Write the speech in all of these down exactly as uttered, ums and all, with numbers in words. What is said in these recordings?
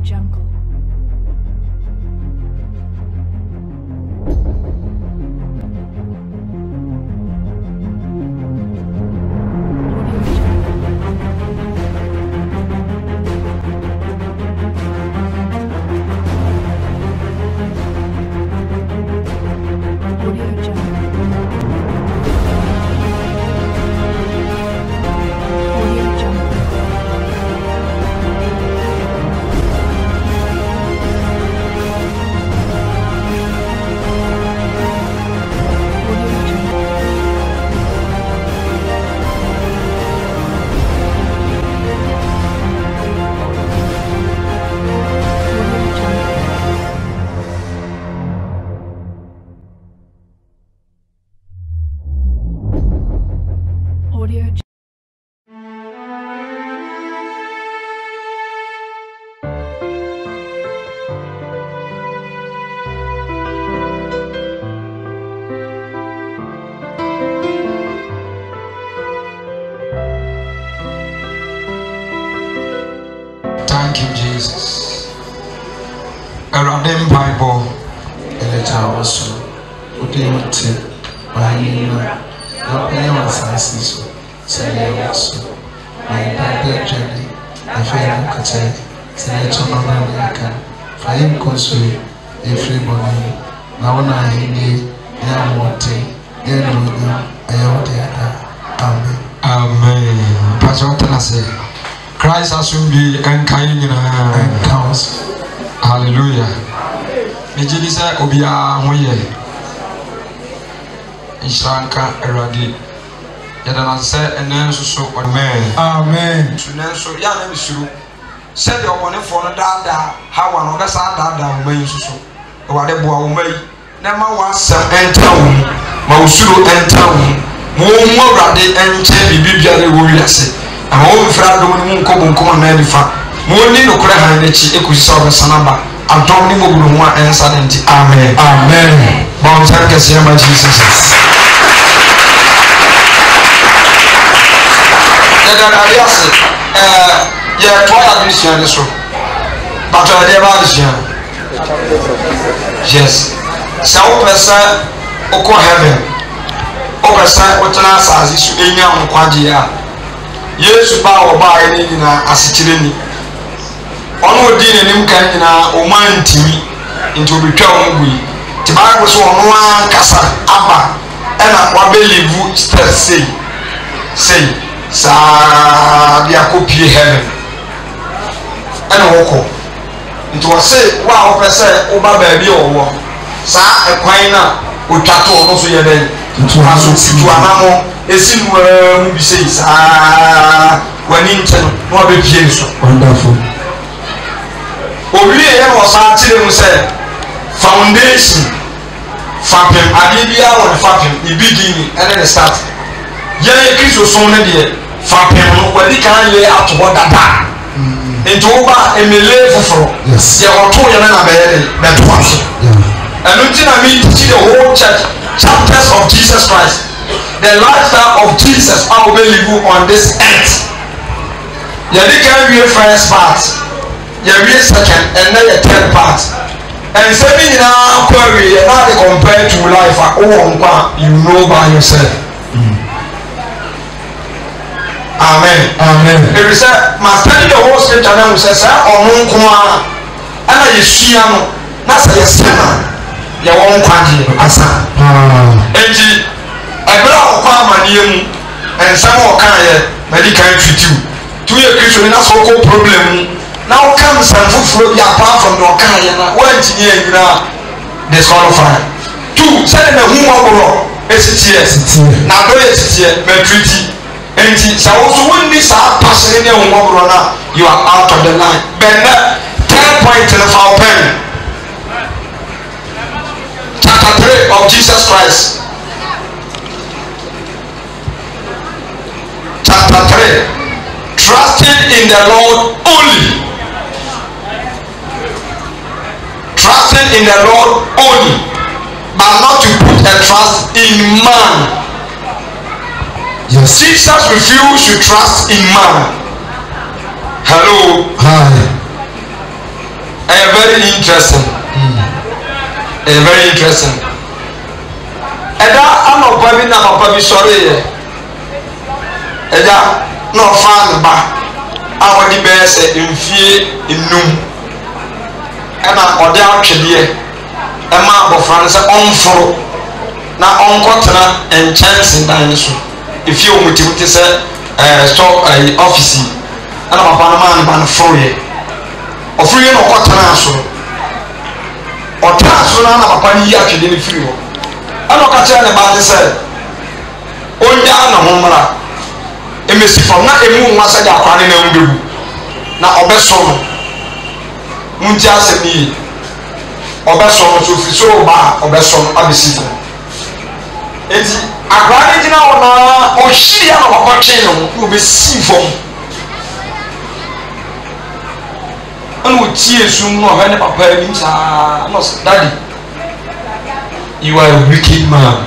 Jungle. Audio. Thank you, Jesus. Around them Bible, and it's also what you want to buy you. Not anyone says so. Say also. My Bible journey. I feel like I say, say it's on my can. For him, consume every morning. Now, when I hear, I want to, you know, I want to. Amen. Amen. Pastor, what I say? Christ has to be encouraging and counts. Hallelujah. Mijilisa obia hoye. Inshanka eradi. Yadana se enenso so amen. Amen. Tunenso ya na misuru. Se de obone fo no dada hawa no be sa dada o mai so so. E wade boa o mai. Na ma wasam enta wo. Ma usuru enta wo. Mo mo rade enche bibibiare wo wiase. Awo mfra do mu nkobo nkoma na nifa mo ni no kure han nechi ekusi so be sanaba adom ni moguru ho ensa denti amen amen bon thank you so much Jesus ya da alias eh ya to ya mission ni so but I dey ba mission yes so person oko heaven o person o tana asazi su enya nkwaje ya Yesu ba wo ba ene nyina asikire ni ono odi ne nim kan nyina o man timi nti obetwa wo gui ti ba go so ono an kasa aba ena wa believe step say say sa bia copy heaven ena woko nti wo say wa wo pese wo ba ba bi owo sa ekwan na o twato ono so ye den nti wa so situ anamo esi mu bi say sa wani nteno no be pie so wonderful obi e no sa tire mu say foundation fapem adibia won fapem e beginning and then start ye Kristo so ne de fapem no wadi kan ye ato dada enti wo ba emele foforo ye oto ye na be ye be to aso and until I mean teach the whole church chapters of Jesus Christ, the lifestyle of Jesus, I will live on this earth. You can be a first part, you be a second, and then a third part. And seven in our query, and now they compare to life. Oh, you know by yourself. Mm. Amen. Amen. If you say, my study the whole scripture, and we say, oh, no, come on, and I see you, that's a sinner. Ya won kwaje asa enti ebra okwa amaniemu ensam okan ye medical treat tu ye Kristo na so ko problem na o kam san fufuro ya apart from the okan ye na wa engineer nyina disqualify two say na hu oboro esitie na do esitie me treat enti sa wo so wonni sa passion ne hu oboro na you are out of the line ben ten point in the foul pen chapter three of Jesus Christ. Chapter three. Trusting in the Lord only. Trusting in the Lord only. But not to put a trust in man. Yes. Jesus refused to trust in man. Hello. Hi. ɛyɛ very interesting ɛyɛ very interesting ɛda anɔpa bi na papa bi sɔre yɛ ɛda na ɔfa ne ba a wɔde bɛyɛ sɛ mfie enum ɛna ɔde atwedeɛ ɛma abɔfra no sɛ ɔmforo na ɔnkɔtena nkyɛnse dan no so efie wɔn ti te sɛ ɛɛ sɔ ɛɛ ɔfisi ɛna papa no maa ne ba no foro yɛ ɔforo yɛ na ɔkɔtena so ɔtena so na na papa no yi atwedeɛ no firi hɔ ɛna ɔka kyerɛ ne ba ne sɛ onyaa ne ho mmra emesi fam na emu nwa sɛ de akwa ne na mbegu na ɔbɛsɔ no munti asɛm yie ɔbɛsɔ no so fi so ba ɔbɛsɔ no abesi fam eti akwa ne gyina hɔ na ɔhyia na papa twɛn ne ho na ɔbɛsi fam ɛna ɔtie sum na ɔhɛ ne papa anim saa na ɔsɛ daddy you are a wicked man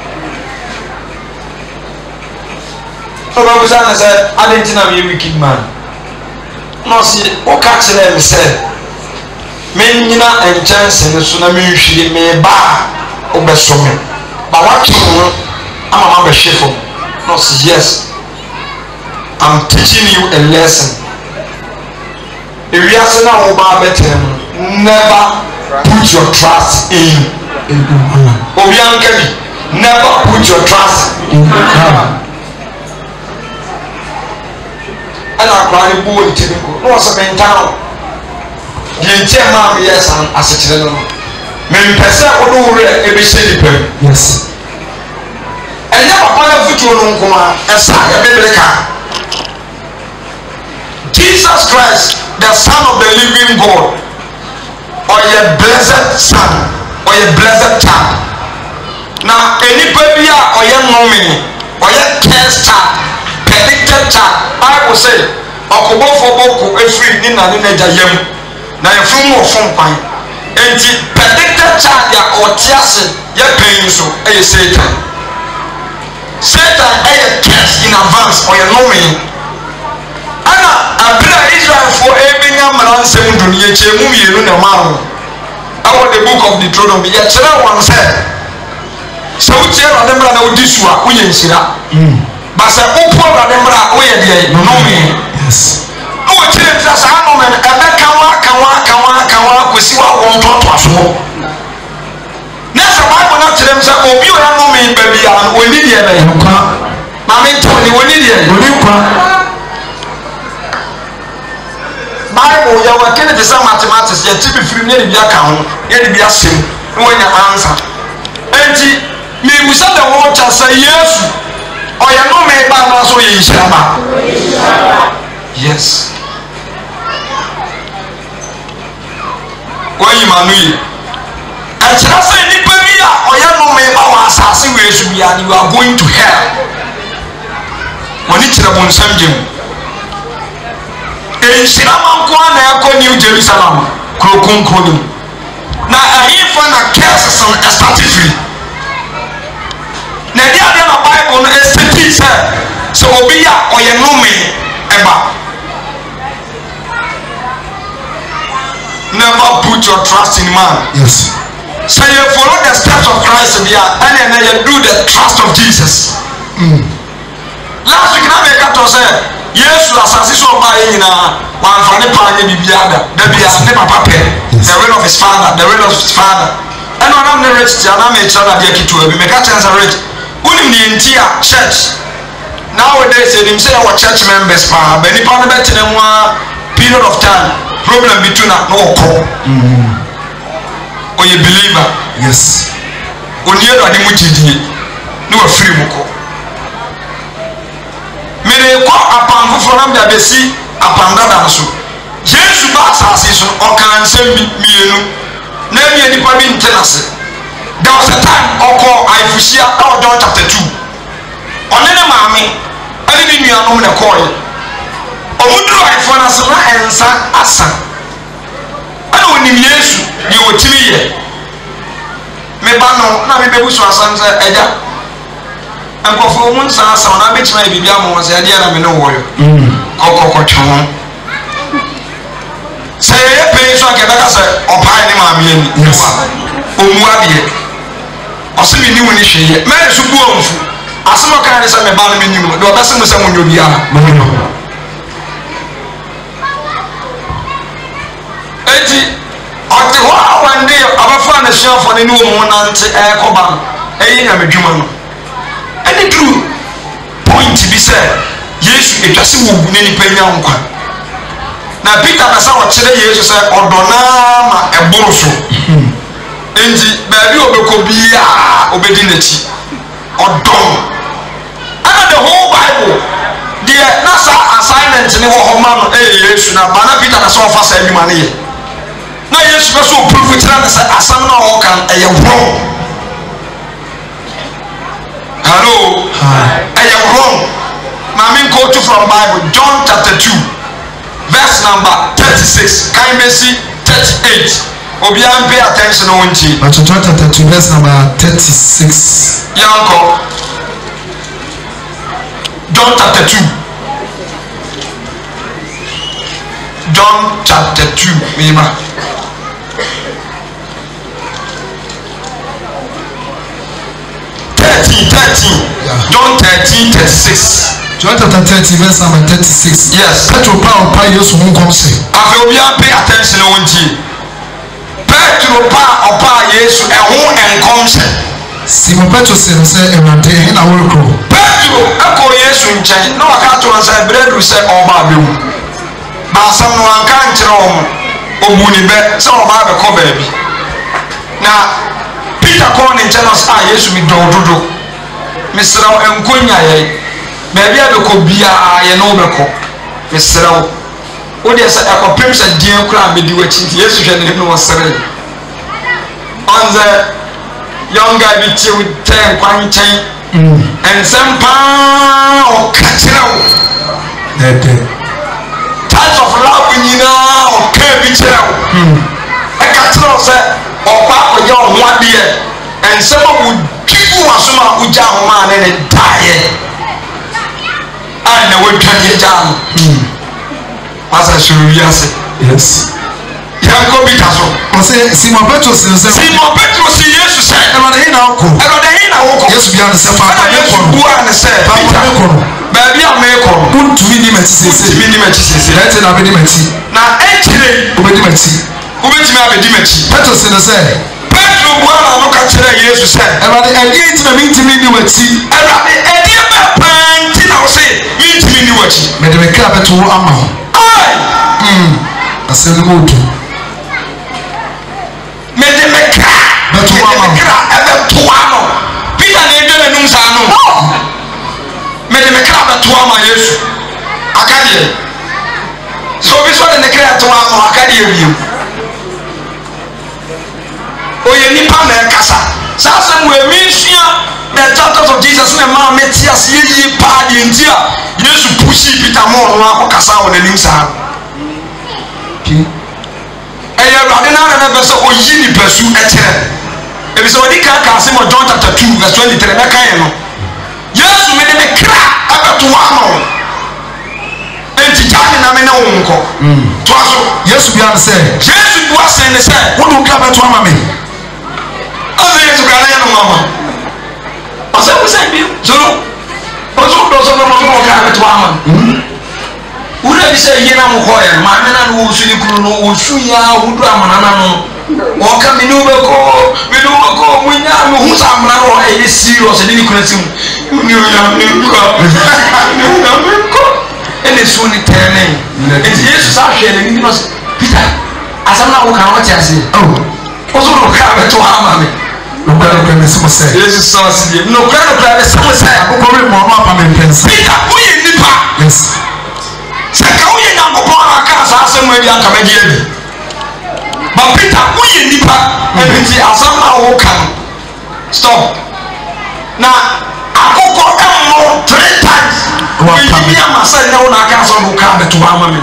ɔbɛ busa ne sɛ adi nti na mi yɛ wicked man na ɔsi ɔka kyerɛ mi sɛ mi nyina nkyɛnse ne so na mi nhwiri mi ba a ɔbɛsɔ mi ba watwe ho ama ma bɛhwe fam na ɔsi yes I'm teaching you a lesson ewiase na ɔba abɛtɛn mu never put your trust in obi anka bi never put your trust in God. Ana akwa ne bu wɔ tiri ko na ɔsɛ mentan deɛ nkyɛn maa mi yɛ san asekyerɛ no mempɛ sɛ ɔde wura ebehyɛ nipa mu yes ɛnyɛ papa na futuo no nko a ɛsa ɛbɛbere ka Jesus Christ the son of the living God ɔyɛ blessed son ɔyɛ blessed child na enipa bi a ɔyɛ nnome ɔyɛ cursed child predicted child Bible say ɔkɔbɔfo bɔkɔ efiri ne na ne n'agya yam na efiri mu ɔfɔ nkwan enti predicted child a ɔte ase yɛ panyin so ɛyɛ Satan Satan ɛyɛ cursed in advance ɔyɛ nnome ɛna abira Israelfoɔ ebenya mmara nsɛm du ne yɛkyɛ mu mmienu na maa no ɛwɔ the book of Deuteronomy yɛkyerɛ wɔn sɛ sɛ wotie Awurade mmara na wodi so a woyɛ nhyira ba sɛ wopo Awurade mmara a woyɛ deɛ nnome na wɔkyerɛ ntina saa nnome no ɛbɛka wa ka wa ka wa ka wa kɔsi wa wɔ ntoatoasoɔ na sɛ Bible no kyerɛ m sɛ obi ɔyɛ nnome baabi a ɔni deɛ bɛyɛ nkwa maame ntam ne wɔni deɛ ɔni nkwa Bible yɛ wɔ kene te sɛ mathematics yɛ ti bi firi ne bi aka ho yɛ de bi asɛm na wɔnya answer enti mimusa the whole church sɛ Yesu ɔyɛ nnome ba na so yɛ nhyira ba yes wɔyi ma no yi ɛkyerɛ sɛ nipa bi a ɔyɛ nnome ba wɔ asase wɔ esu bi a you are going to hell wɔne kyerɛ bɔ nsɛm gye mu nhyira manko a na ɛkɔ New Jerusalem kuro kronkron mu na ɛhefa na curses no ɛstarte firi na ɛde adeɛ na Bible no ɛsɛti sɛ sɛ obi a ɔyɛ nnome ɛba never put your trust in man yes sɛ yɛ follow the steps of Christ bi a ɛna ɛna yɛ do the trust of Jesus mm. last week na mɛ katɔ sɛ Yesu asase so ɔbaa yɛ nyinaa wɔamfa ne paa nyɛ biribiara da da bia ne papa pɛ the will of his father the will of his father ɛna ɔnam ne rich tia na mekyerɛ no adeɛ ketewa bi meka kyerɛ sɛ rich wonim ne yɛnti a church nowadays yɛnim sɛ yɛwɔ church members paa ba nipa no bɛtena mu a period of time problem bi tu na na ɔkɔ ɔyɛ believer yes ɔni Awurade mu gyidie ne wafiri mu kɔ mene kɔ apam foforɔ nam de abɛsi apam dada no so Yesu ba asase so ɔka nsɛm bi mmienu na ebia nipa bi nte n'ase there was a time ɔkɔ ayifuhyia ɛwɔ John chapter two ɔne ne maame ɛne ne nuanom na ɛkɔɔyɛ ɔmo duru ayifoɔ no ase na ɛnsa asa ɛna onim Yesu deɛ ɔtumi yɛ meba no na mebɛbu so asɛm sɛ ɛgya nkɔfoɔ mu nsa asa na abɛkyima yɛ biribi ama wɔn sɛ ɛdeɛ na me ne wɔyɔ kɔkɔkɔtwe ho sɛ yɛyɛ pɛn so akeda say opai ne maame ani yes omu ade ose bi ni woni hweye me so bu onfu asemo kan ne say me ba no me nim do obese mo say mo nyo bia eti ɔte hɔ a wande abafa na hyiafo ne ne wɔ mu nante ɛkɔba ɛyɛ nyamedwuma no ɛne duru point bi sɛ yesu etwase wɔ gu ne nipa nya nkwa na peter na sɛ ɔkyerɛ yesu sɛ ɔdɔ naa ma ɛboro so enti baabi obɛkɔ biaa obɛdi n'akyi ɔdɔ ɛna the whole bible deɛ na saa assignment ne wɔ hɔ ma no ɛyɛ yesu na ba na peter na sɛ ɔfa saa adwuma no yɛ na yesu bɛ so proof kyerɛ ne sɛ asɛm na ɔwɔ kan ɛyɛ wrong hello ɛyɛ wrong maame quote from bible john chapter two verse number thirty-six kan bɛsi thirty-eight obiara pay attention wɔn nti John chapter two verse number thirty-six yankɔ John chapter two John chapter two mema thirteen thirteen John thirteen thirty-six John chapter thirty verse number thirty-six yes Petro pa pa Yesu ho kom se afi obi a pay attention wɔn nti Petro pa opa Yesu ɛho ɛnkom se Simon Petro se no se Ewurade he na wo rekɔ Petro ɛkɔ Yesu nkyɛn na waka to sɛ bredu sɛ ɔba abɛwu baasam no anka nkyerɛ wɔn obu ni bɛ sɛ ɔba abɛkɔ baabi na Peter kɔɔ ne nkyɛn na sɛ a Yesu mi dɔw dodo mesrɛ wo nkonya yɛ baabi abɛkɔ biara yɛ na wobɛkɔ mesrɛ wo wodeɛ sɛ ɛkɔpem sɛ deɛ koraa bɛdi w'akyi nti Yesu hwɛ ne ne wɔsere ɔnzɛ young guy bi tie wo tɛ nkwa nkyɛn nsɛm paa ɔka kyerɛ wo dɛdɛ types of love nyinaa ɔka bi kyerɛ wo ɛka kyerɛ wo sɛ ɔkɔ akɔyɛ ɔho adeɛ nsɛm a wodwi gu w'asom a wogya ahoma ne ne daeɛ a na wadwa ne agya no wasa soro wiase yes yankɔ bi ka so ɔsɛ Simon Petro se no se Simon Petro si Yesu sɛ Ewurade he na wokɔ ɛrɔde he na wokɔ Yesu bia ne sɛ fa ɛna Yesu bua ne sɛ Peter baabi a meekɔ no wontumi ni m'akyi sese wontumi ni m'akyi sese na ɛte na abɛdi m'akyi na ɛkyerɛ wobɛdi m'akyi wobɛtumi abɛdi m'akyi Petro se no sɛ Petro bua na no ka kyerɛ Yesu sɛ Ewurade ɛdeɛ nti na mentumi ni w'akyi ɛrɔde ɛdeɛ bɛ paa nti na wo se mentumi ni w'akyi mede me kra bɛto wo ama wo asɛm no mu odu mede me kra bɛto wo ama mede me kra ɛbɛto ama Peter na ɛdwa n'anum saa no mede me kra bɛto ama Yesu aka deɛ sɛ obi sɛ ɔde ne kra ɛto ama aka deɛ wiem oyɛ nipa na ɛkasa saa asɛm wɔ emi nsua the chapters of Jesus na maa mɛ ti ase yie paa deɛ nti a Yesu pusi Peter mo ɔno akɔ kasa wɔ n'anim saa ɛyɛ Awurade n'ara na bɛ sɛ oyi nipa su ɛkyerɛ ebi sɛ ɔdi kan kan asɛm wɔ John chapter two verse twenty three bɛka yɛ no Yesu mi de ne kra ɛbɛto hɔ ama wo enti gya ne nam ne wo nkɔ toa so Yesu bia ne sɛ Yesu bu ase ne sɛ wode wo kra bɛto ama me ɔsɛ Yesu kra na yɛ no mama ɔsɛ wo sɛ bi zoro ɔsɛ wo dɔ sɛ no ɔsɛ wo kra bɛto ama wura bi sɛ yie na mo kɔ yɛ maame na no wɔsu ne kunu no wɔsu ya wodu amana na no wɔka me ne wobɛkɔ me ne wobɛkɔ monya mehu sɛ amana no ɛyɛ serious de ne kunu si mu ne onyame nkɔ ne onyame nkɔ ɛne suo ne tɛne enti Yesu saa hwɛ n'anim no sɛ Peter asɛm no a woka no wɔte ase ɔso no kra bɛto ha ama me nokora nokora ne sɛ mo sɛ Yesu sɛ ɔse deɛ nokora nokora ne sɛ mo sɛ akokɔ me mmɔ no apa me mpɛnsa Peter woyɛ nipa yes sɛ ka woyɛ nyankopɔn a aka saa asɛm adi anka mɛgye adi ba Peter woyɛ nipa ɛno nti asɛm a woka no stop na akokɔ ɛmmɔ three times ɛyi bi ama sɛ nnɛ wo na aka asɛm no woka bɛto hɔ ama me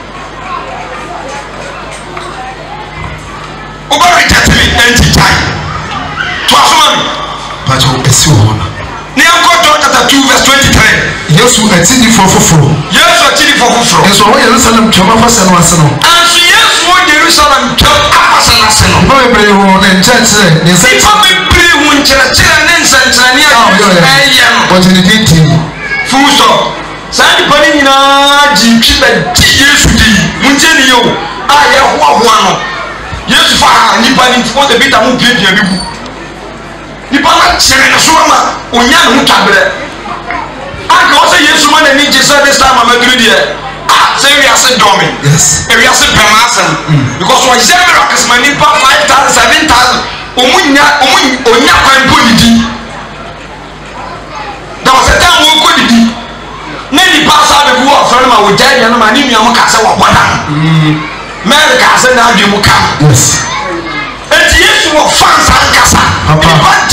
wobɛregyɛte me ɛnti gyae toa so ma me pakyɛ ɛsi wɔ hɔ no ne yɛnkɔ John chapter two verse twenty-three Yesu akyidifoɔ foforɔ Yesu akyidifoɔ foforɔ nso ɔwɔ Yerusalem twama fa sɛ no ase no anso Yesu wɔ Yerusalem Jerusalem twam apasa n'ase no. Nipa bebree wɔ ne nkyɛnkyerɛ ne nsa. Nipa bebree wɔ nkyerɛkyerɛ ne nsɛnkyerɛnne a ɛyɛ no. Wɔgye ne din ti. Full stop. Saa nipa ne nyinaa gye ntwi bɛ di Yesu di. Mu nkyɛn ne yɛ o a yɛ hoahoa no. Yesu fa nipa ne nti wɔde bi ta mu piapia bi bu. Nipa na kyerɛ ne so ama onya ne ho twabrɛ. Anka wɔ sɛ Yesu ma n'ani gye sɛ this time amaduru deɛ. Ah, say we are saying dormant. Yes. We are saying permanent. Because when you miracles, my nipa five thousand, seven thousand, omunya, omunya, onya kwan politi. There was a time we could be. Many pass out the war from my hotel, and my name is Mukasa Wabana. America said, now you will come. Yes. And yes, you will find some Casa. Papa,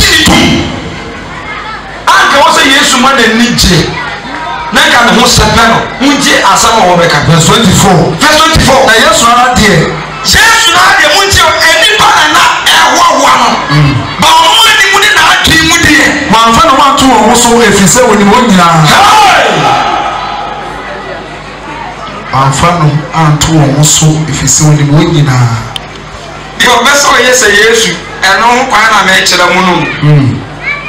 Uncle was a yes, you man and need. Naka no ho sepeno munje asama wo beka verse twenty-four verse twenty-four na Yesu ara de Yesu na de munje enipa na na ehwawa no ba omo ni mu ni na atwi mu de ma fa no wanto wo so efise woni wo nyina amfa no anto wo so efise woni wo nyina yo beso yese Yesu eno ho kwa na me kire mu no mm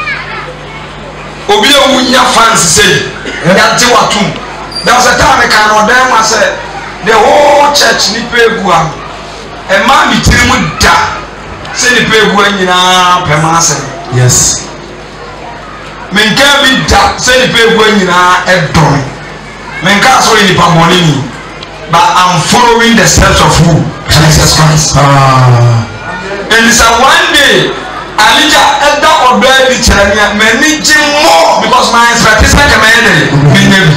obi a wunya fancy say that they were two. There was a time I can order myself. The whole church ni pegu am. A man be tiri mu da. Say ni pegu nyina permanent. Yes. Men can be da. Say ni pegu nyina edon. Men can so ni pamoni ni. But I'm following the steps of who? Jesus Christ. Ah. And it's a one day. Alija eda obe di cherania many jim more because my expectation can be there me nebi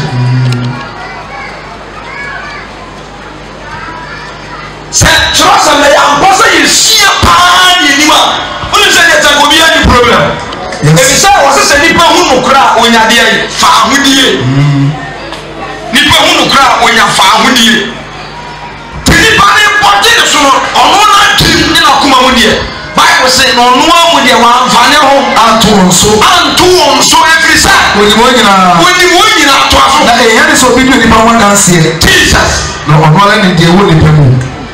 se trust me am boss you see pa ni nima only say that go be any problem e be say was say nipa hu no kra onya de ai fa ahudie nipa hu no kra onya fa ahudie nipa ne body so no ono na tim ni na kuma mu de Bible say no no amu de wa amfane ho anto nso anto nso every side woni mo nyina woni mo nyina to afo na e yane so bi do nipa ho dance e Jesus no onola ni de wo nipa mu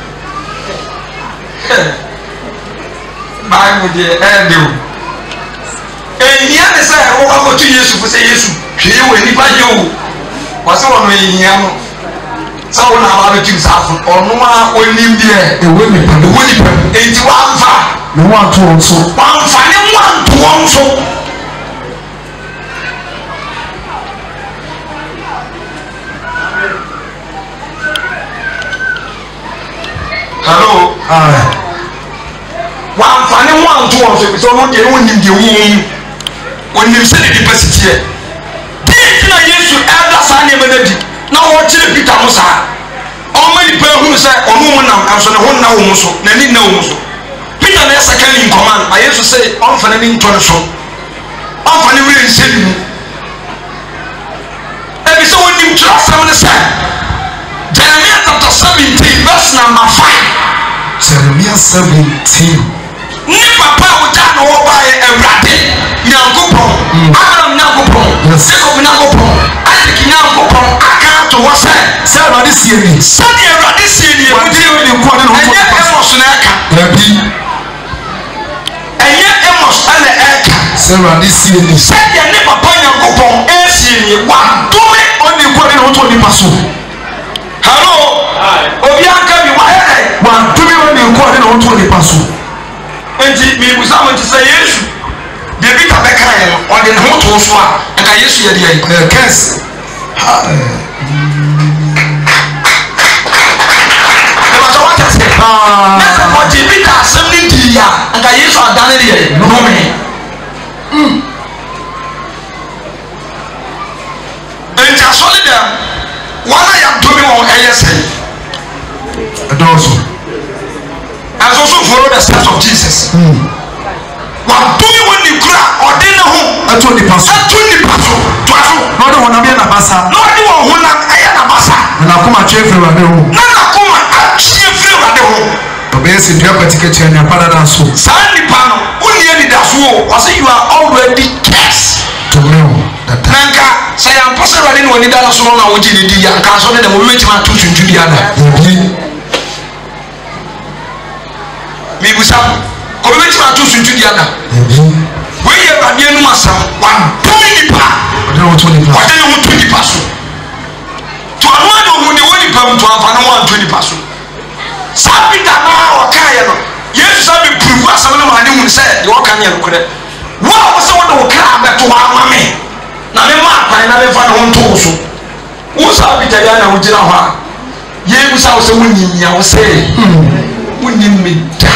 Bible de e de o e nya ne say wo ba ko tu Yesu fo say Yesu hwe we nipa je o wa se wo no e nya no sa wo na ba be tu sa afo ono a onim de e wo nipa e wo nipa e ti wa amfa no one to one so one funny one to one so hello ah one funny one to one so so no dey won nim dey won won nim say the capacity here did na Yesu elder sa ne menadi na wo kire Peter Musa o mani pa hu say onu mu nam anso ne ho na wo mu so na ni na wo mu so Peter na second in command I used to say on for any turn so on for any really say you and so when you trust someone say Jeremiah chapter seventeen verse number five Jeremiah seventeen ni papa o ja no wo ba e Awurade Nyankopon Abraham Nyankopon Jacob Nyankopon Isaac Nyankopon aka to wo say say Awurade sie ni say Awurade sie ni wo di ni ko ne ho enye emos na aka rabi enye emos na aka say Awurade sie ni say ya ne papa Nyankopon e sie ni wa dome oni ko ne ho to ni paso hello obi aka bi wa he wa dome oni ko ne ho to ni paso enti mi busa mo ti say Yesu de bi ta be kan ye no o de ho to so a nka Yesu ye de ye kes ah na ko ti bi ta asem ni di ya nka Yesu adane de ye no me mm enti asole dem wana ya domi won eyese adoso and also follow the steps of Jesus wa domi won ni kura odin ho ato ni paso ato ni paso to aso no de wona be na basa no de won ho na aya na basa na kuma chefre wa de ho na na kuma chefre wa de ho obesi ndia patika chanya pada na so sandi pano uni eni da so o say you are already cursed to know that nanka say am pose wa ni woni da so na wo ji ni di ya nka so ne de mo wetima to tuntu di ada bi me busam community ma to suntu dia na we ye ba dia no masam one point pa ode no twenty pa ode no twenty pa so to anwa no hu ni woni pam to afa no one twenty pa so sabi da na o kan ye no yesu sabi prove asam no ma ne hu se de o kan ye no kure wa o se wo do kra be to wa me na me ma kwan na me fa no nto so wo sabi da ya na wo gina ho ye busa wo se wo nyinya wo se wo nyimida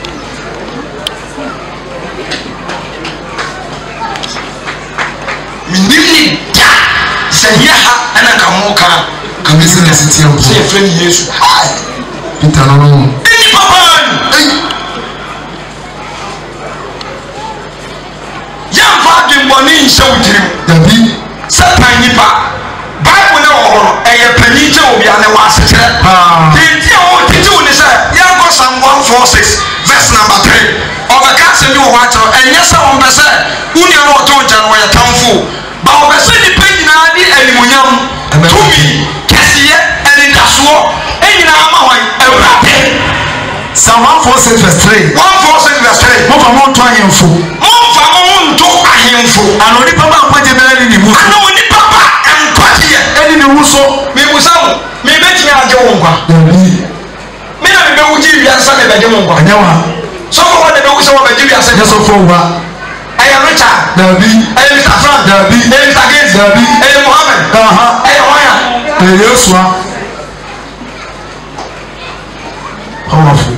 minni da sahiha ana kamoka kamisi na sitia mpo se friend Yesu hai Peter no no ni papa ya fa de mboni nse wutirim dabi satan nipa bible ne wo ho e ye pani je obi ane wa sekere ah de ti o ti ti oni se ya go Psalm one forty-six verse number three obeka se bi wo wa tro enye se won be se uni no to nja no ya tamfo ba obese ni pe nyina di animunyam tumi kesiye eni daso enyina ama hwan ewrate Psalm one forty-six verse three one forty-six verse three mo fa mo to ahemfo mo fa mo nto ahemfo ano ni papa kwaje bela ni mu ano ni papa enkwaje eni ni wuso me busam me betimi age wo nkwa dabi me na me be wuji wiansa me be de mo nkwa anyawa so ko wa de be wuso wa be ji wiansa yeso fo wa aya Richard dabi aya Mister Frank dabi aya Mister Gates dabi aya Mohammed aha aya Waya e Yesua powerful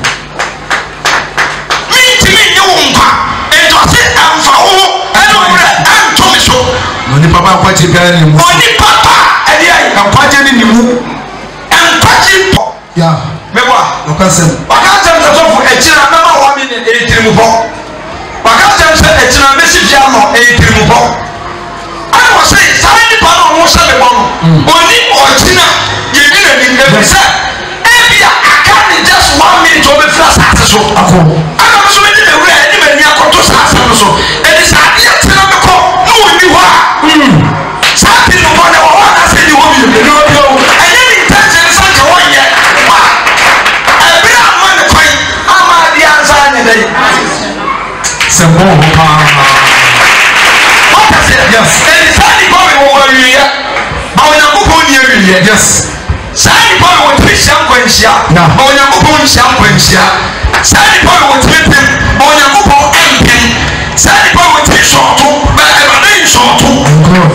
mitimi nye wo nkwa ento se amfa wo eno bre anto me so no ni papa kwaje bela ni mu oni papa edi ayi kwaje ni ni mu enkwaji po ya mebwa no kasem waka jam so fu echira na ma wa mi ne etirimu po waka jam se echira mesi bia no etirimu po ai wo se sai ni pa no wo se me bo no oni ochina ye ni na ni nge se ebia aka ni just one minute o be fira sa so ako ana so me ni me wura ni me ni akoto sa sa no so edi sa dia tena me ko no oni ho a sa ti no mo na wo na se ni wo bi ni no bi o enye ni intention sa ka wo ye wa ebia ma ne kwai ama dia ansa ne dai sembo pa what is it yes edi sa ni ko me wo wi ya ba wo na ko ko ni wi ya yes saa nipa wo tihya nkwanhyia ba onyankopɔn nhyia nkwanhyia saa nipa wo tihpem ba onyankopɔn empem saa nipa wo tihsɔɔto ba ɛbade nsɔɔto god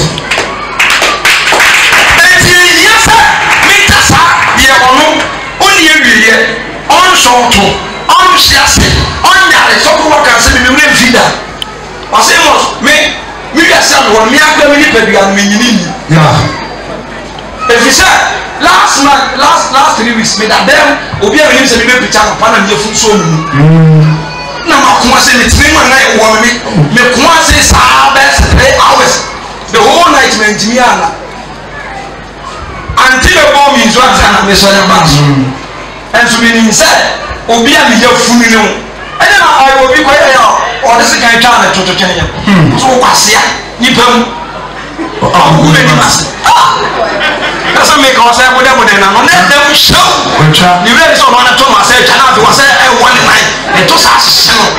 eti yɛ sɛ mita saa deɛ ɔno ɔne awieɛ ɔnsɔɔto ɔnhyiase ɔnyare sɔfo wɔka sɛ memewura mfi da ɔse mos me mewiase anoɔ me akra me nipa dua no menyini nyi ya efisɛ last month last last three weeks me da dem obi a menim sɛ me be picture no pa na me fu so mu na ma ko ase me timi ma na e wo me me ko ase saa be three hours the whole night me ntimi ana until the bomb is what na me so na ba so and so meaning sɛ obi a me ya fu ni no ɛna na ayo obi ko ya o de se kan twa na toto kan ya so kwase a nipa mu o ne ni mas kasa me ka wasa mo de mo de na no ne dem show Ocha ni re so no na to ma say twa na fi wasa e one nine e to sa hye no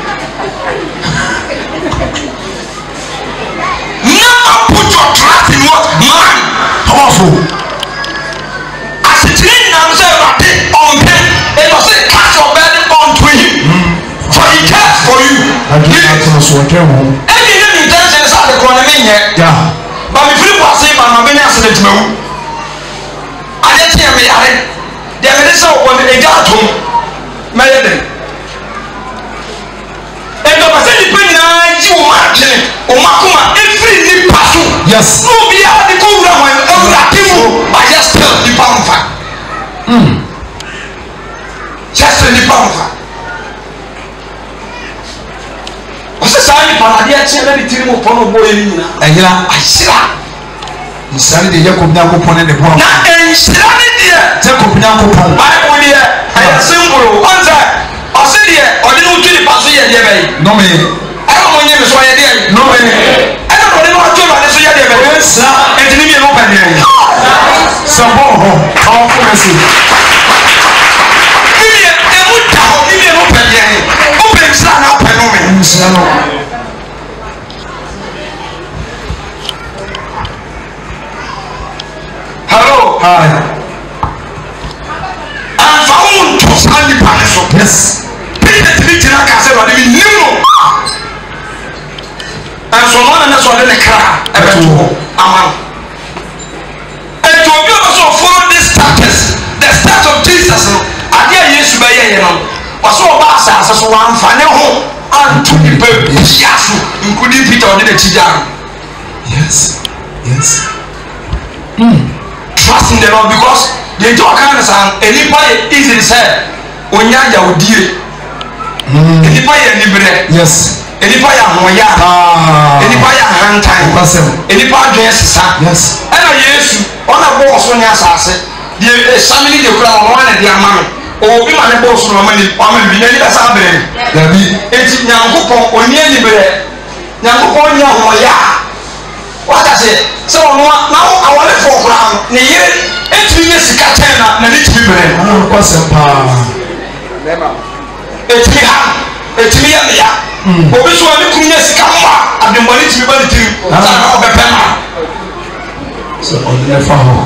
never put your trust in what man powerful asitiri na no say rate on pen e no say cast your burden onto him for he cares for you again ato so ke wo any any intention sa de ko na me nye ya ba me firi kwase ba ma me nya se de tmawu ade tie me yare de me de so won e ga atom me ye de e do ba se ni pe nyina yi wo ma tene o ma kuma e firi ni paso yes no bi a de ko wura ho e wura timu ba just tell the pamfa mm just the pamfa o se sa ni pa na de tie na ni tiri mo pono bo ye ni nyina ayira ahyira nsari de yakob nyakopon ne bo na enhyira ne deɛ jacob nyakopon bible deɛ ɛyɛ symbol ɔnza ɔse deɛ ɔde no twi nipa so yɛ deɛ bɛyi no me ɛna mo nye me so yɛ deɛ no me ɛna ɔde no atwi ba ne so yɛ deɛ bɛyi sa enti ne mienu pɛ deɛ sembo ho powerful message ne deɛ emu da hɔ ne mienu pɛ deɛ abusua no hello hi and found to stand the palace yes Peter three tina ka se ba de nimo and so one na so de ne kra e beto aman and to be also follow this status the start of Jesus no ade a Yesu ba ye ye no waso ba asa asa so wan fa ne ho anto di pe yasu including Peter on the tijaro yes yes mm trust in the Lord because they talk kind of san anybody easy say onya ya odie mm anybody anybody yes anybody ahoya ah anybody ahantan kwasem anybody adwen sisa yes ana Yesu ona bo so nya asase de family de kura ono na de amame obi ma ne bo so no ma ni o ma bi ni da sa bere dabi enti nyankopon oni ani bere nyankopon nya ahoya wata se so ono na awale fo kura ne yire enti ni sika ten na na ni tibi bere ah kwasem pa lema enti ha enti ya ya obi so ani kunya sika ma adembali tibi ba tibi sa na obepema so on the phone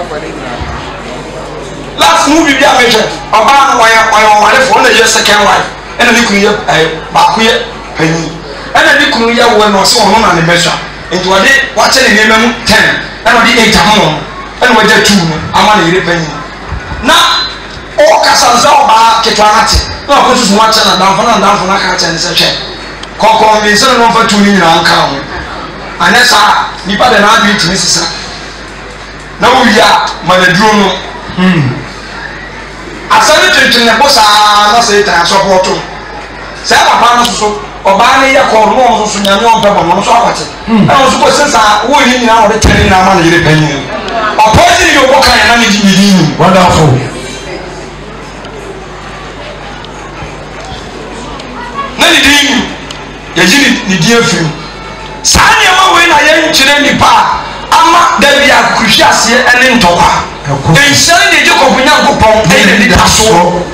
last movie bi a meje oba na waya waya wale fo na ye second wife ena ni kunu ye ba ku ye pani ena ni kunu ye wo no se ono na ne besha enti wade wa che ne nemu ten ena wade eight amon ena wade two no ama na yire pani na o kasanza oba ketwa nate na ko susu wa che na danfo na danfo na ka che ne se che kokko mi se no fa two ni na anka ho anesa ni pa de na bi timi sisa na wo ya ma na duro no hmm asane tuntun ne bosa na se tan support se papa no so oba ne ye ko no so so nyame on pebo no so akwate e no so ko sensa wo yi nyina wo de tani na ma na yire panyin opposite yo boka ya na ni di ni wonderful na ni di ye ji ni di afim sane ma we na ye nkyere nipa ama da bia kuhwi ase ene ntokwa enhyɛn de gye kɔpo nyankopɔn ɛyɛ ne nipa so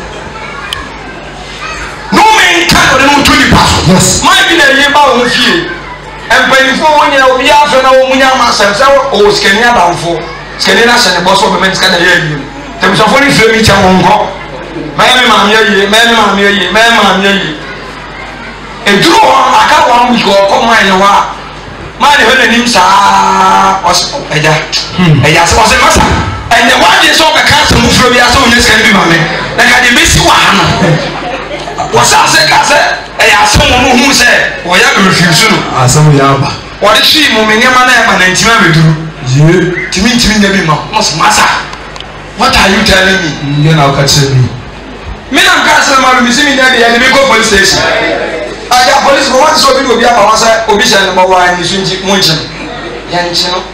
no me nka no ne mutu nipa so yes man bi na yie ba wo fie mpanyinfoɔ wɔn nyina obi afɛ na wɔn munya ama asɛm sɛ ɔwɔ sikani adamfo sikani na hyɛ ne bɔ so ɔbɛmɛ nsika na yɛ ayie tɛmsɛfo ne fie mi kyɛ wɔn nkɔ mɛyɛ me maame ayie mɛyɛ me maame ayie mɛyɛ maame ayie eduru hɔ aka wɔn wiki ɔkɔ man ne hɔ a man ne hɔ n'anim saa ɔsɛ ɛgya ɛgya sɛ ɔsɛ masa ɛnɛ wadi sɛ ɔbɛka asɛm furo bi asɛ onyɛ sika bi ma me na ka de bɛsi wɔ ha no wɔsɛ asɛ ka sɛ ɛyɛ asɛm wɔ no hu sɛ wɔyɛ refuse no asɛm yɛ aba wɔde hwii mu me nneɛma no ɛma nantim abɛduru yie timi ntimi nya bi ma mo sɛ masa what are you telling me yɛ na woka kyerɛ mi me na nka asɛm ma me si me nya de yɛde me kɔ police station agya police mo wɔte sɛ obi de obi aba wɔ sɛ obi hyɛ ne bɔwɔ a ne so nti mo nkye no yɛnkye no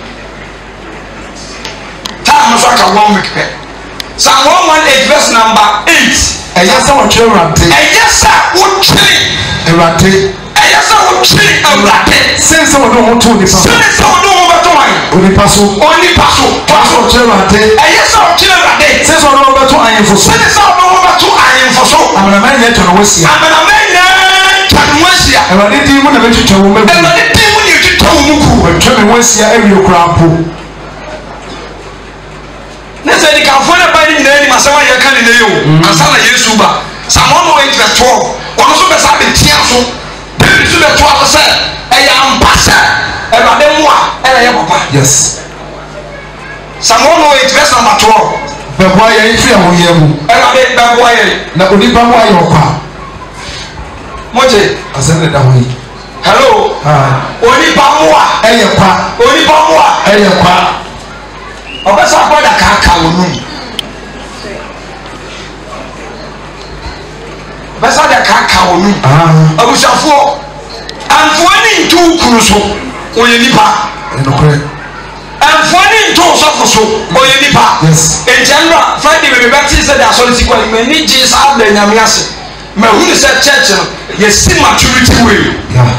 time so aka one week pɛ Psalm one eighteen verse number eight ɛyɛ sɛ wɔtwe awurade ɛyɛ sɛ wotwere awurade ɛyɛ sɛ wotwere awurade sen sɛ wɔde wo ho to nipa so sɛne sɛ wode wo bɛto wan onipa so onipa so wɔsɛ wɔtwe awurade ɛyɛ sɛ wotwere awurade sen sɛ wɔde wo bɛto ahemfo so sɛne sɛ wode wo bɛto ahemfo so amanama nyɛ tɔ na wɔasia amanama nyinaa twa ne ho ahyia awurade din mu na bɛtwitwa wo magu awurade din mu ne ɛtwitwa wo mu ku wɔatwa me ho asia awie koraa mpo ne sɛ nikamfoɔ ne ba ne nyinaa nim asɛm a yɛka ne nɛ o ansa na Yesu ba Psalm one eight verse twelve ɔno nso bɛsa bɛtia so bɛbi so bɛtoa so sɛ ɛyɛ ampa sɛ awurade mu a ɛna yɛ papa yes Psalm one eight verse number twelve bɛboa yɛn firi ahoyɛ mu awurade bɛboa yɛn na onipa mu ayɛ ɔkwa mogye asɛm ne da hɔ yi hello onipa mu a ɛyɛ kwa onipa mu a ɛyɛ kwa ɔbɛsa akɔda kaaka wɔ num ɔbɛsa da kaaka wɔ num abusuafoɔ amfoɔ ne ntu kunu so ɔyɛ nipa ɛnokorɛ amfoɔ ne ntu sɔfo so ɔyɛ nipa nkyɛnra friday bɛbɛ bɛte sɛ de asɔre si kɔ m'ani gye saa abɛ nyame ase mahunu sɛ church no yɛsi maturity way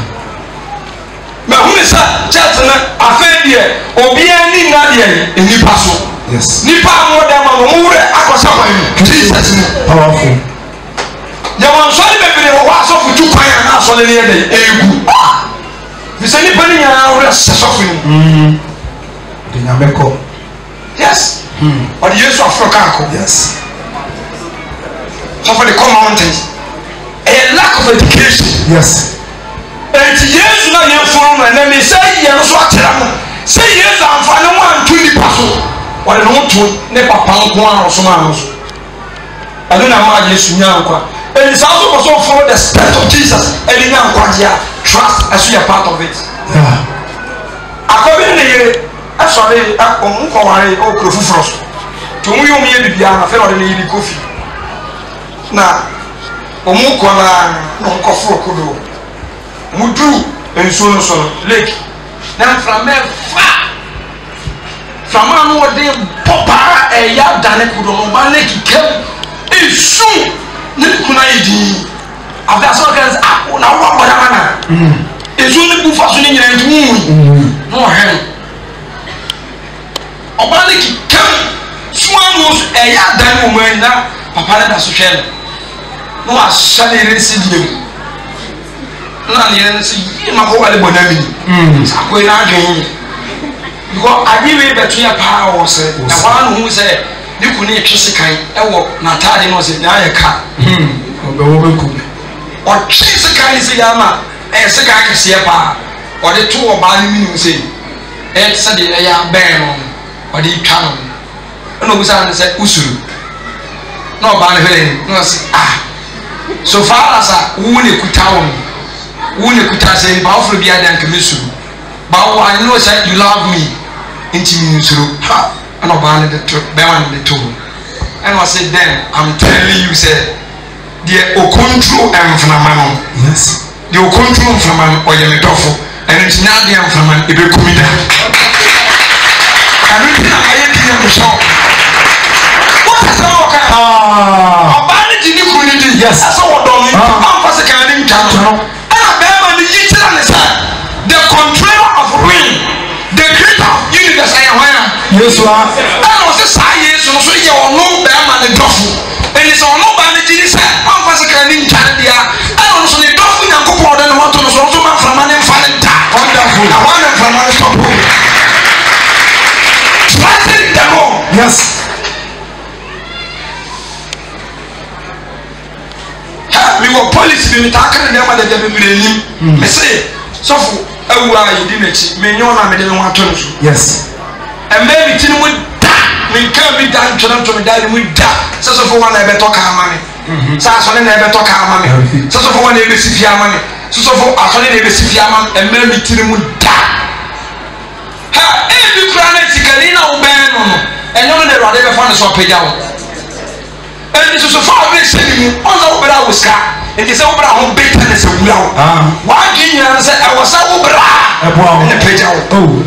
mahunu sɛ church no afei deɛ obiara ni nna deɛ nipa so nipa amɔ dɛm a wɔn wura akɔsa wɔn mu jesus mu powerful yɛwɔ nsɔre bebree de wa so futu kwan na so le ne de egu bisa ni pani ya ora so so ni mm de nyameko yes mm or the Yesu Africa ko yes so for the mountains a lack of education yes and Yesu na ye fun na na me say ye no so atera mo say Yesu amfani mo antu ni paso or no to ne papa nko an so ma no so aduna ma Yesu nya nkwa and it's also also follow the spirit of Jesus and nya nkwa dia trust as you are part of it yeah according to ye asore akon ko ware o kro fufuro so to mu yo me bibia na fe no de yi kofi na omu ko na no ko furo kodo mudu enso no so lake na from fa from anu de popa e ya dane kodo no ba lake kem isu ne kuna yidi after so kan ah na wo boda mana mm esu ni bu fa so ni nyina ntu no hen oba lake kem suanu e ya dane mo na papa na da so hwe no a shale resi diem na ni na si yi ma ko wale bonami mm akoi na adwen because adiwe betu ya pa wo se na wa no hu se ni kunu etwese kan e wo na tade no se na ya ka mm obe wo be ku o twese kan se ya ma e se ka ka se pa o de to oba ni minu se e se de ya ben no o de twa no no bu sa se usuru no oba ne hele no se ah so far as a wo ne kutawo wo ne kutase ba ofro bia dan kemesu ba wo I know say you love me intimi nsuru ha and oba ne de to be wan de to and I said then I'm telling you say the okontro emfnama no yes the okontro emfnama no oye me dofo and it's not the emfnama e be komida and we na aye dia mo so what is all kind ah oba ne jini kuni di yes so wo don ni am fa se kan ni ntano the controller of rain, the creator of universe, I am where. Yes, sir. I was a science, so you are no bear man and duffel. And it's all no bad. It is one was a kind of Canada. I also need duffel and couple of them want to know so much from an infant. Wonderful. I want them from my stop. Trusting the Lord. Yes. We were police, we were talking to them at the devil. I say, so for a while you didn't see me, no one didn't want to. Yes. And maybe till we die, we can't be done to them to me, die, we die. So for one, I better talk our money. So I never talk our money. So for one, they receive your money. So for I only receive your money, and maybe till we die. Ha, every planet, Kalina, Obano, and none of the rather found us up down. And this is so far away, saying, on the opera was car. It is over our bitterness of love. Why do you answer? I was over in the page out. Oh,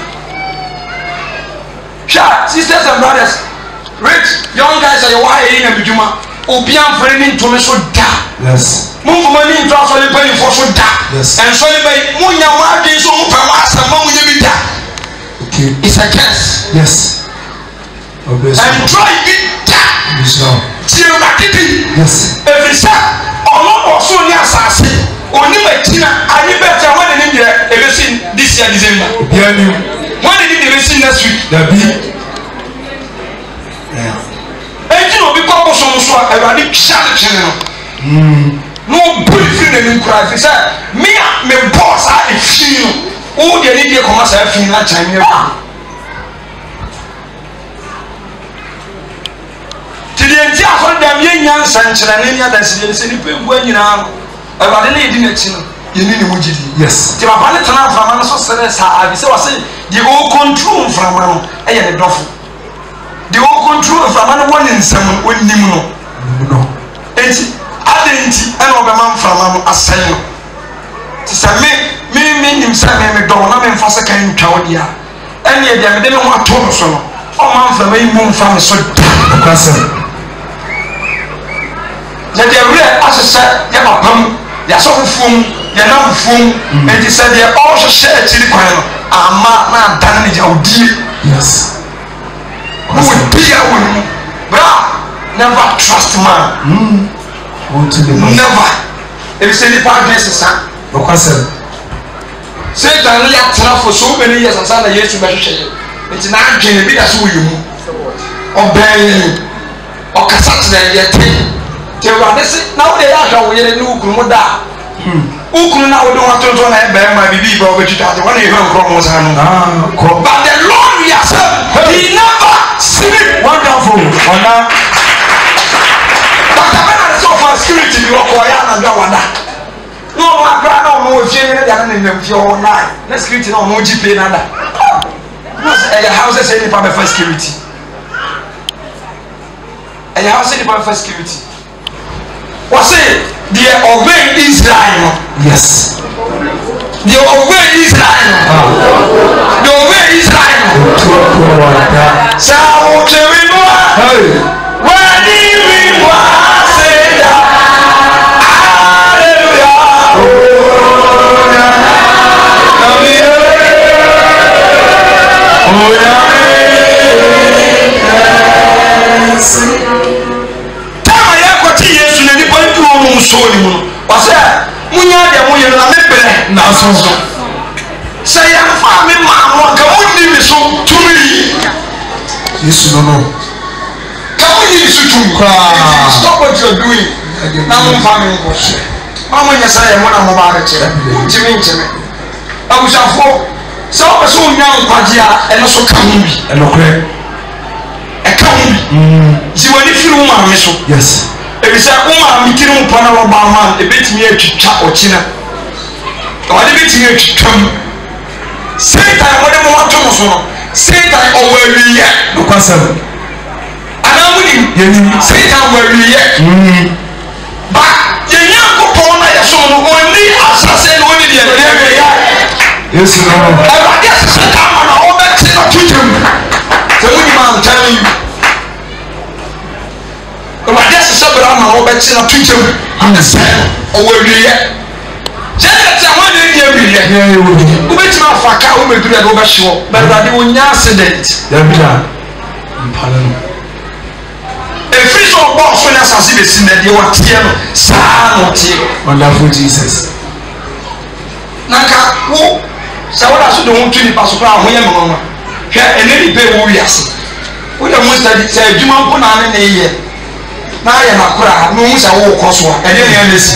sure, sisters and brothers, rich young guys are your wife in a Bijuma. Opium for any to me so da. yes. Move money into us only paying for so da. Yes. And so you may Munya Martin so Pamas and Mamu Yabita. Okay. It's a curse. Yes. And try it da. Yes, now. Yes. Every time. Ọlọ́pọ̀ fún ní àṣàṣe onímọ̀tínà ayébẹ̀tẹ̀ wọ́n ní níbi ẹ̀rẹ́ sí this year December. Bíẹ́ ni. Wọ́n ní níbi ẹ̀rẹ́ sí next week. Dàbí. Ẹ̀jí ní òbí kọ́ bó sọmọ sọ ẹ̀rọ adé kíṣàlẹ̀ kyẹn nọ. Ní o bú ìfiri nà ní nkura fi sẹ́ mi à mi bọ̀ sá ìfiri nù ó di ẹni di ẹ̀kọ́ ma sá ẹ̀firi náà kyẹn ní ẹ̀kọ́. Tidiẹnti afọdàm yẹn nya nsankyerẹ ní ẹni adansi yẹn sẹ nípa ewu ẹnyinaa no ẹ̀rọ adé náà yẹ di n'akyi no yẹn ní ni mu gidi. Yes. Tí papa ne tena nframa no so sẹ́rẹ̀ sáà àbí sẹ́ wà sẹ́ di o control nframa no ẹ̀ yẹ ne dọ́fo. The whole control of a man one in some one nimno. No. Enti, adenti, and over man from a asylum. Tis a me, me, me, himself, me, don't have him for a second Claudia. And yet, they didn't want to so. Oh, man, for me, moon from a sort of person. That they read as I said, they are pum, they are so fum, they are not fum, and they said they are also shared to the choir. Ah, man, done it, oh dear. Yes. Who would be a woman? Bra, never trust man. Mm. Never. If say the part is son. Okwasem. Satan ya tena for so many years and say na Yesu be hwehwe. Nti na adwene bi da so yimu. Oben okasa tena ye te. Te wa de se na wo de ya hwa wo ye ne ukuru da. Ukuru na wo de wa tonto na e be ma bibi ba obetita te wona e hwa nkro mo sa no. Ah, but the Lord we accept. He never sleep. Wonderful. Ona security bi wako ya na gwa wada no no akra na no ofie ne dia na nyam fie ho na na security na no G P na da no say your house say ni pa be first security and your house say ni pa first security what say the obey Israel. Yes, the obey Israel. The obey Israel. Sa o klewe no hey when we wa Tama ya kwati Yesu na nipa ndu o mu so ni mu wa se munya de mu ye na mebere na so so se ya fa me ma mo ka mu ni mi so tumi Yesu no no ka mu ni so tumi stop what you're doing na mo fa me ko se ma mo nya sa ye mo na mo ba re kire ntimi ntimi abusafo so o so nya nkwaje a eno so ka mu bi eno kre ziwani firu ma me so yes ebisa uma mitiri mu pana wo ba man ebetimi atwitwa okina wade betimi atwitwam Satan wode mo wato mo so no Satan owawiye no kwasam anamuni yeni Satan owawiye mm ba yenya kopon na yeso no oni asase no oni de de ya yes no abade Satan ma na obeti na twitwam so we man telling you Wadi asesabra ma wo beti na twitwem anese owawiye jete amane ni awiye wo beti ma faka wo meduru ya wo be hyewo but wadi wonya accident dabila mpala no every so bo so na asase be sin de wo tie no saa no tie wonderful Jesus naka wo sa wo da so de wo tuni pa so pra ho ye mo no hwe ene ni be wo wiase wo da mo study sa adwuma mpo na ne ne ye na ya makura no mu sa wo koso e de ne nesi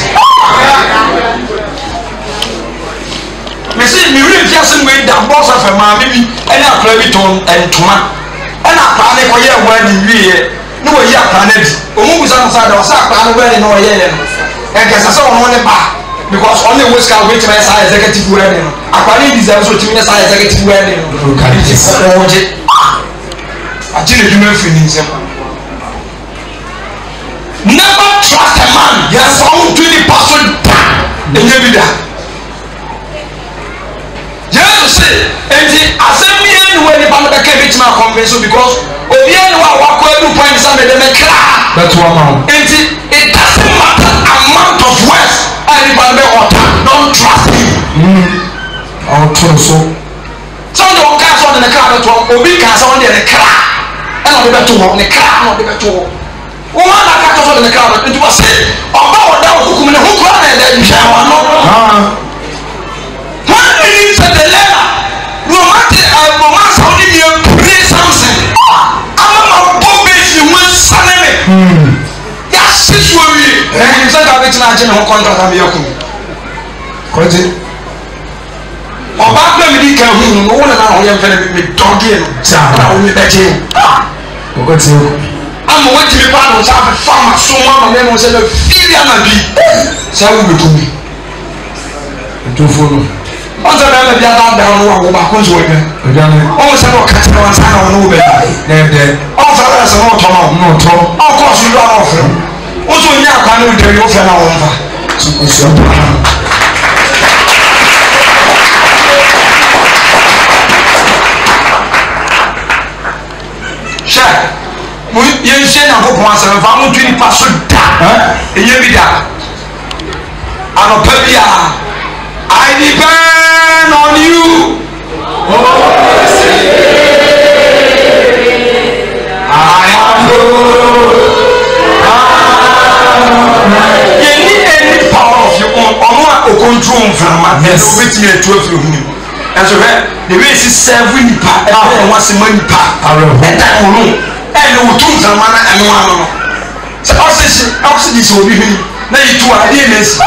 me say me real fiase we da boss of ma me bi e na akra bi ton entoma e na akra ne ko ye wa ni wiye no wo yi akra na di o mu gusa no sa da sa akra no we no ye ye no e ke sa so no ne ba because only we ska wait my sa executive we no akra ni deserve so timi sa executive we no ka di so oje ajile du me fini nsem never trust a man. Yes, I'm twenty person in your vida. Yes, say, and the assembly and when the Bamba came to my convention because Obian walk where you find some of them a cry. That's one man. And it doesn't matter amount of words anybody water. Don't trust him. I'll trust so. Some of the cars on the car that Obi cars on the car. And I'll be better to walk the car, not the better. Woman aka to so the car nti wa say oba oda hukum ne hukum na da nhwa no ah when we said the letter romantic and romance how did you pray something ama ma bombe si won saneme hmm ya sisu wi eh ni say ka be tina je ne ho contract am yakum koje oba gbe mi di ka hu no wona na ho ye mfa na mi doge no sa na wo mi beje ah o ti ama wati mi pa no sa fa ma so ma ma no se le filia na bi sa wo betumi ntofo no on se na bia da da no wo ba ko so we bia no on se no ka tira wan sa na no wo be na de on fa la se no to no no to on ko so do na ofre o so nya kwa no de yo fe na wo mfa so ko so sha yen she na ko kwa sa fa mo twini pa so da eh eye bi da anopa bia I depend on you oh I have no you need any power of you Yes. We bet me twelve you him. And so the way is seven nipa. And one se man nipa. And that one. And we two some man and one. So oxygen, oxygen is will be him. Now you two are D N S.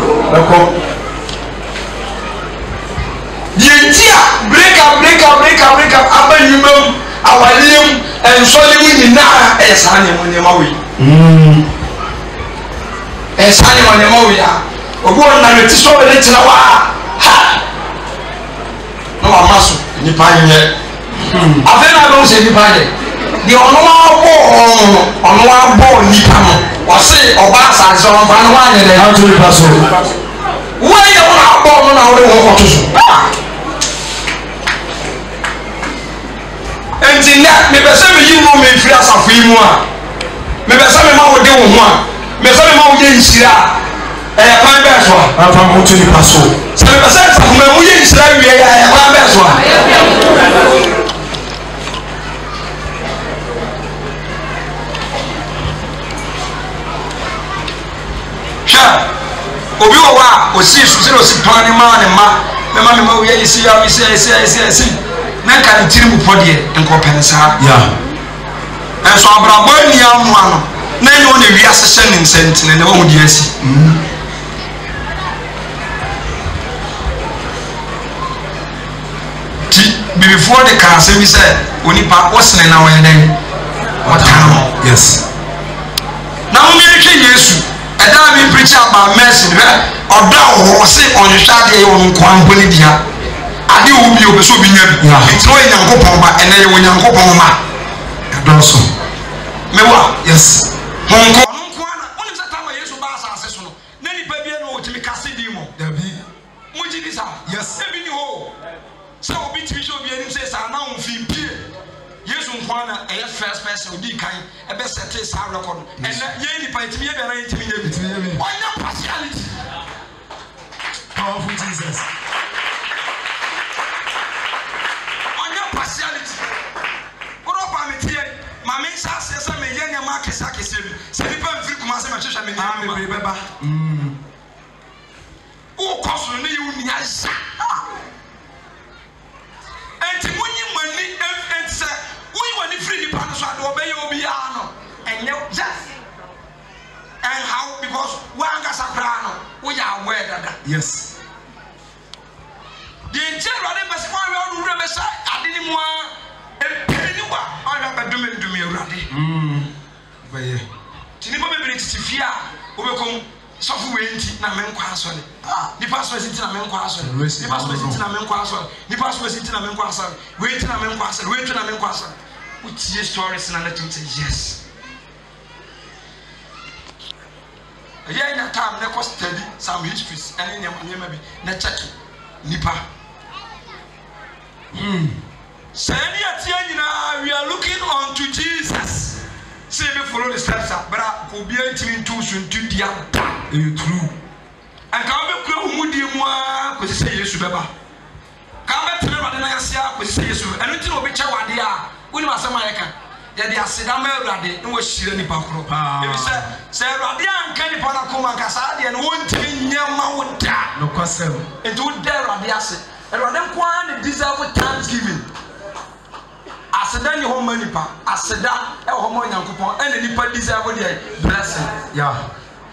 The entire break up, break up, break up, break up. Abba you know our name and solely we na as honey on your mawi. As honey on your mawi. Ogo na reti so be tena wa. Ha. No amaso ni pa nye. Afa na go se ni pa nye. Di ono wa bo ono wa bo ni pa no. O se oba sa so pa no wa nye le how to be paso. Wo ye wo na bo no na wo wo to so. Enti na me be se me yi wo me firi asafo yi mu a. Me be se me ma wo de wo ho a. Me se me ma wo de nsira. Eh pan be so. Afa mo to ni paso. Se me be se asafo me wo ye nsira wie ya eh pan be so. Sha. Obi wo wa o si su se o si pan ni ma ni ma. Me ma me ma wo ye isi ya isi isi isi isi. Na ka ni tiri mu podie enko pensa ya enso abrabo ni amwa no na ni o na wi asese ni nsentene na wo di asi ti before the car say we say oni pa osene na wo den watano yes na mo mi retwe Yesu eda mi preach about mercy be oda wo se onhwa de wo nkwan boni dia ade wo bi obeso bi nya bi ntino Nyankopon ba ene ye wo Nyankopon ma adonso mewa yes honko honko ana oni se tama Yesu ba asase so no na ni pa bi no o timi kase di mo dabi mo ji bi sa yes e bi ni ho se obi timi so bi anim se sa na on fi pie Yesu nkwana e first person odi kan e be settle sa record ene ye ni pa timi ye bi na timi ye bi timi ye bi onya partiality powerful Jesus partiality. What about me here? My main says, yes, I'm a young market sack. Say, people feel come as much as I'm a remember. Oh, cost me, you need a and when you money and say, we want to free the partners to obey Obiano and you just and how because one gas a crown, we are aware that yes. The entire members why we remember say I didn't want a penny wa I have do me do me already mm baye tinipa be be titifia obekom sofu wenti na men kwa asole ni pastor sinti na men kwa asole ni pastor sinti na men kwa asole ni pastor sinti na men kwa asole wenti na men kwa asole wenti na men kwa asole which is stories na let him say yes yeah na time na ko study some histories and nyama bi na check nipa Hmm. We are looking unto Jesus. Say me follow the steps up, but I could be entering two soon to the other. You true. And come back to Moody Moa, because say yes, Baba. Come back to the Madanasia, because say yes, and we know which one they are. We must America. They are Sedama Radi, and was she any Pacro. If you say, say Radia and Kenny Panacoma Casadi and one thing Yama would die. No question. And to dare Radiasi. And when them kwan deserve thanksgiving. Aseda ni homo nipa, aseda e homo Nyankopon, and the nipa deserve the blessing. Yeah.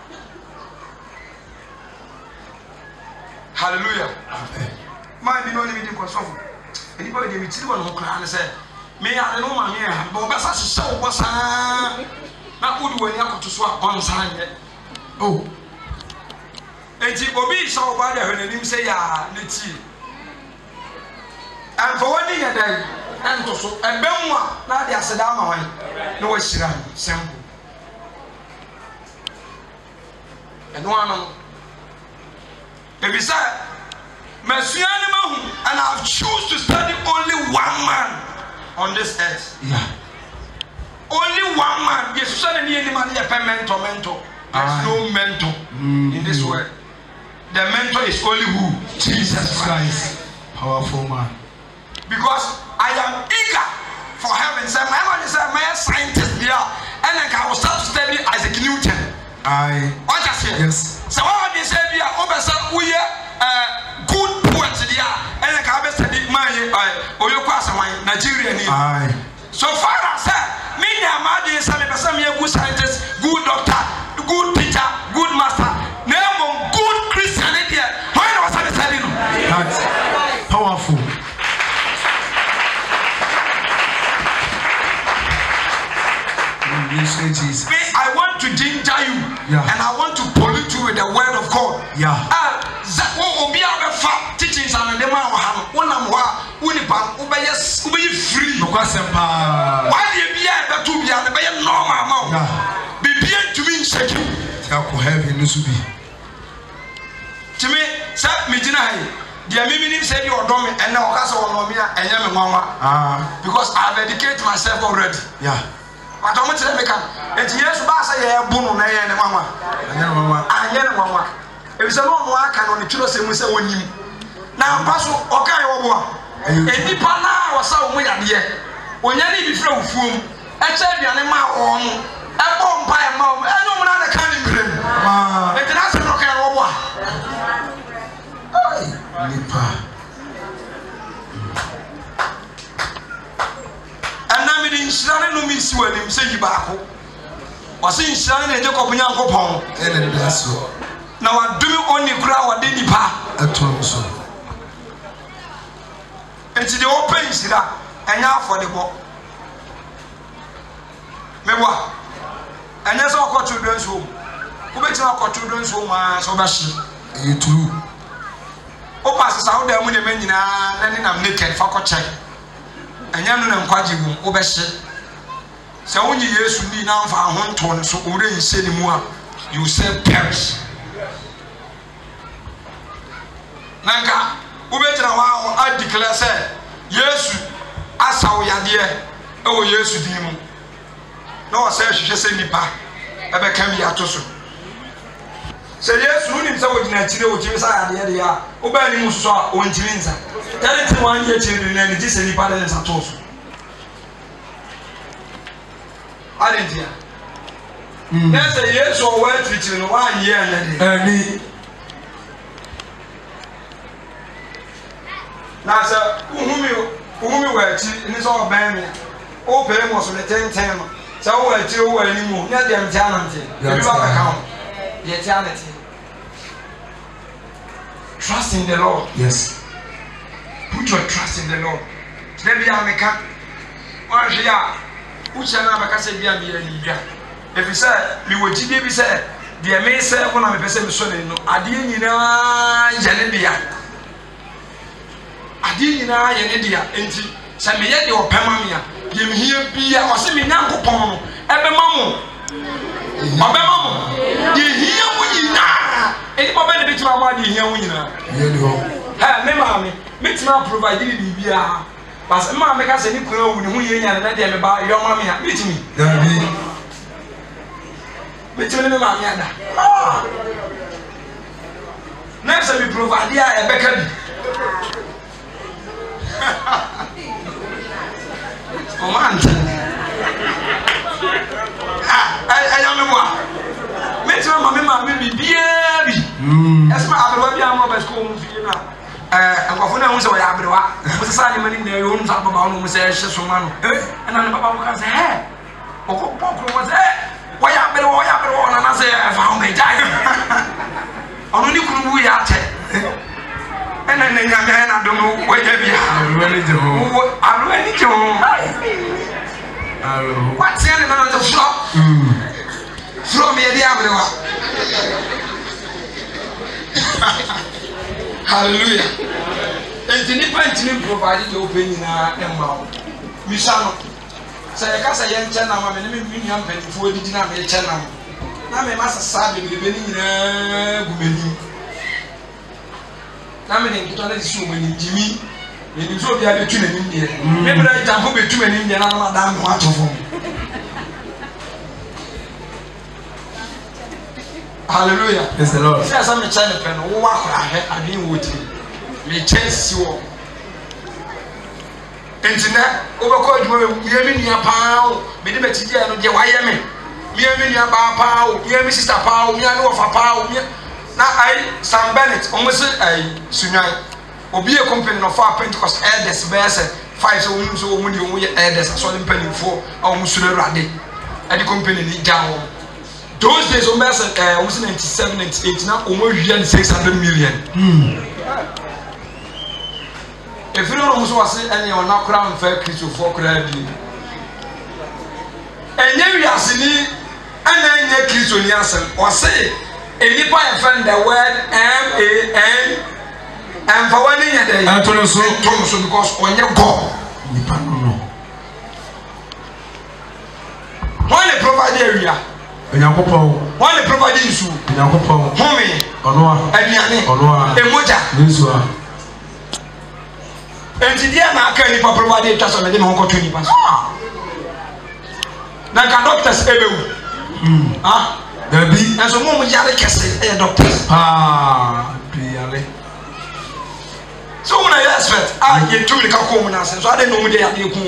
Hallelujah. Amen. Man, you know me dey console. Anybody dey me tiri one ho kra na say, me ya no ma me ya, but obasa se wo bosa. Na odi wani akoto so a onsan ye. Oh. Enti obi sha wo ba da hwenanim say ya na ti. And for one year, and to so a bemwa, now they are Sadama, no Shiran, simple. And one, maybe sir, Monsieur Animal, and I've choose to study only one man on this earth. Yeah. Only one man. Yes, suddenly any man is a mentor, mentor. There's no mentor mm. in this world. The mentor is only who? Jesus Christ. Powerful man. Because I am eager for heaven. So my man is a man scientist here, and I will start to study Isaac Newton. I. What just here? Yes. So what they say here? Over some we are good Aye. So far as me and my dear son, some good scientist, good doctor, good teacher, good master, name of good Christianity. When was I telling you? That's powerful. Jesus. Me, I want to ginger you, yeah. And I want to pollute you with the word of God. Yeah. Ah, that one will be our teachings and the man will have one of our unipan, obey free. No question. Why do you be able to be on the normal amount? Be being to me, second. I'll have you to be. To me, say, me deny. The Mimini said you are dummy, and now Castle on me, and I'm a mama. Ah, because I've educated myself already. Yeah. But I'm not telling you, it's yes, Bassa, yeah, Bono, and Mama. I am Mama. If it's a long walk, and on the children say, we say, when you now pass, okay, over. And the pana was so way at the end. When you need to flow food, and said, the animal on a bomb by a mom, and no one other kind of grim. It's an answer, okay, over. Nipa. And I'm in Shana no miss when him say you back. Was in Shana and Jacob Yankopon. And that's so. Now I do only grow a dinny pa. I told so. And to the open sida and now for the book. Me what? And that's all got children's home. Who makes our children's home as Obashi? You too. O passes out there when the men and I'm naked for check. And you know, Quaji will overshed. So when you used to be now for a one ton, so we didn't say anymore. You say perish. Nanka, who better now I declare, say, yes, I saw ya dear. Oh, yes, you demon. No, sir, she just say me back. I became Yatoso. Say, yes, who himself with Nigeria, which is I had the air. Obey him, saw one Chilinza. Tell it to one year children and it is any part of the Santos. I didn't hear. There's a year so well teaching one year and now, sir, whom you whom you were in this all band, open was on the ten ten. So, we're two anymore, not the eternity. You account the eternity. Trust in the Lord. Yes. Put your trust in the Lord. Let me have a cat. One here, which I never can say, be a year. If you say, me would you be said, the amazing when I'm a person, I didn't know, Janibia. I didn't know, Yanidia, and send me yet your Pamamia. Give me here, be or send me now, Pomo, Ebbe Mammo. Obbe Mammo, you hear when you know. Anybody between my body here when you know. Hey, me mommy, me too provide you the beer. But mamma make us any crow who you and let them about your mommy. Meet me. Meet me, mammy. Next time we provide you a bakery. Oh man. Ah, I am a one. Meet my mammy, mammy, baby. Yes, my other baby, I'm school for you now. I'm going to say, I was a man in the room, talk about who says, Shesomano. And I'm about to say, hey, what was that? Why are you why are you on? And I say, I found a giant. Only could we at it. And then I don't know where you are. I'm ready to go. I'm ready to go. What's the end of the flop? From me, the other. Hallelujah. And the Nipan provided the opening and mouth. Misano. Say, I can't say, young channel, I'm an enemy for the dinner channel. Now, my master said, the beginning, Gumeli. Now, many to tell us when Jimmy, and you saw the other two in India. Maybe I jump over two in India, and I'm not one of them. Hallelujah. Yes, the Lord. Says I'm a child pen, walk I didn't with me. Me chase you. Internet, overcalled you, Yemi Pao, Medimetia, and Yami. Yemi Pao, Yemi Sister Pao, Yano of a Pao. Now I, Sam Bennett, almost a Sunai, will be a company of our Pentecost elders, Besset, five so we so we we elders so them penny for our musule rade and the company ni down those days o mess eh o ninety-seven ninety-eight na o mo hwia six hundred million hmm if you don't know so any on na crown fair Christo for crowd bi enye wiase ni ana enye Christo ni asem o say enipa e find the word M A N and for one year day I told you so because when you go nipa no no when the provide area Enyankopon when the provide isu Enyankopon home ono a aduane ono a emoja nisu a enti dia na aka nipa provide twa so me de me ho nipa na ka doctors ebewu hmm ah dabi enso mo mo yare kese e doctors ah yare so when I expect ah ye tu ni ka ko mo na so ade no mo de yade ku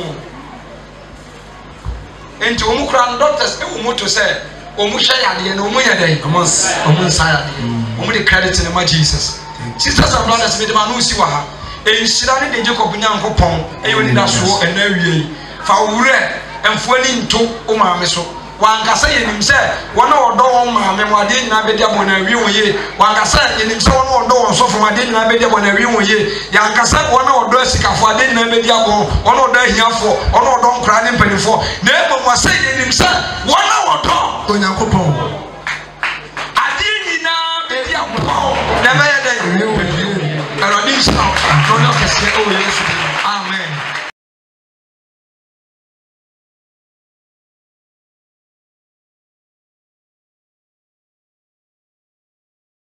enti o mu kra doctors e wo moto say o mu hwe yade na o mu yade o mu o mu sa yade o mu de credit in my Jesus sisters and brothers me de ma no si wa ha e nhira ne de Jacob Nyankopon e yo ni da so e na wie fa wure emfo ni nto o ma me so wankasa yenim se wona odo won ma me mwade nyina be dia bona wi woye wankasa yenim se wona odo won sofo mwade nyina be dia bona wi woye yankasa wona odo asikafo ade nyina be dia bon wona odo ahiafo wona odo nkra ne mpanifo na ebo mwase yenim se wona odo Onyankopon ade nyina be dia bon na be ye den erodi nsa no no kese o Yesu